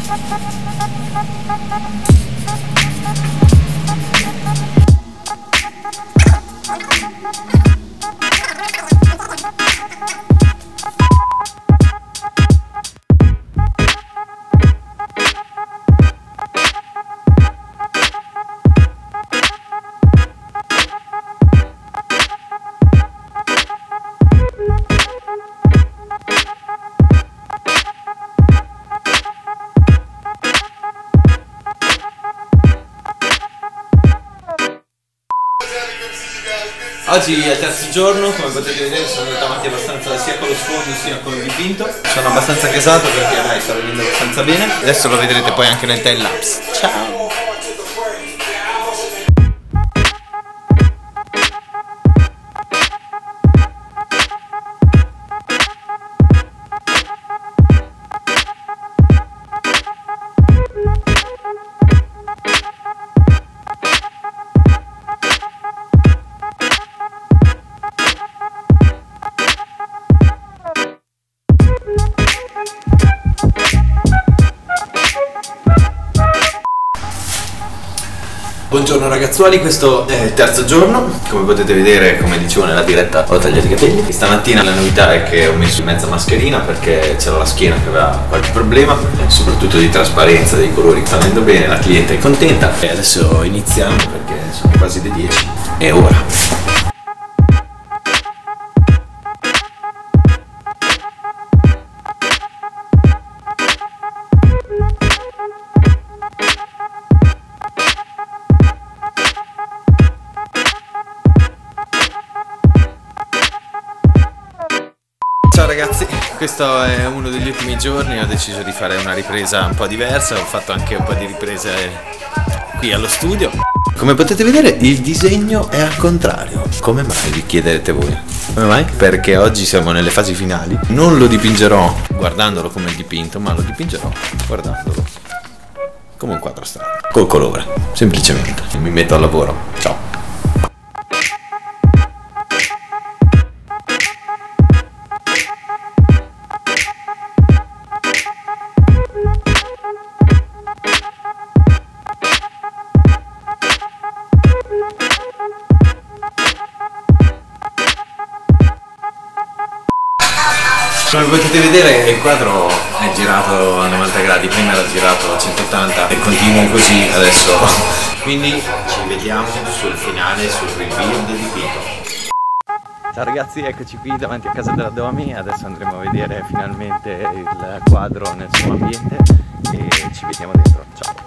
Oggi è il terzo giorno, come potete vedere sono andato avanti abbastanza sia con lo sfondo sia con il dipinto. Sono abbastanza casato perché dai, sta venendo abbastanza bene. Adesso lo vedrete poi anche nel timelapse. Ciao! Buongiorno ragazzuoli, questo è il terzo giorno. Come potete vedere, come dicevo nella diretta, ho tagliato i capelli. Stamattina la novità è che ho messo in mezza mascherina perché c'era la schiena che aveva qualche problema, soprattutto di trasparenza dei colori. Sta andando bene, la cliente è contenta. E adesso iniziamo perché sono quasi le 10. E ora ciao ragazzi, questo è uno degli ultimi giorni, ho deciso di fare una ripresa un po' diversa, ho fatto anche un po' di riprese qui allo studio. Come potete vedere il disegno è al contrario. Come mai, vi chiederete voi? Come mai? Perché oggi siamo nelle fasi finali. Non lo dipingerò guardandolo come il dipinto, ma lo dipingerò guardandolo come un quadro strano, col colore, semplicemente. Mi metto al lavoro, ciao! Come potete vedere il quadro è girato a 90 gradi, prima era girato a 180 e continuo così adesso. Quindi ci vediamo sul finale, sul reveal del dipinto. Ciao ragazzi, eccoci qui davanti a casa della Domi, adesso andremo a vedere finalmente il quadro nel suo ambiente e ci vediamo dentro, ciao!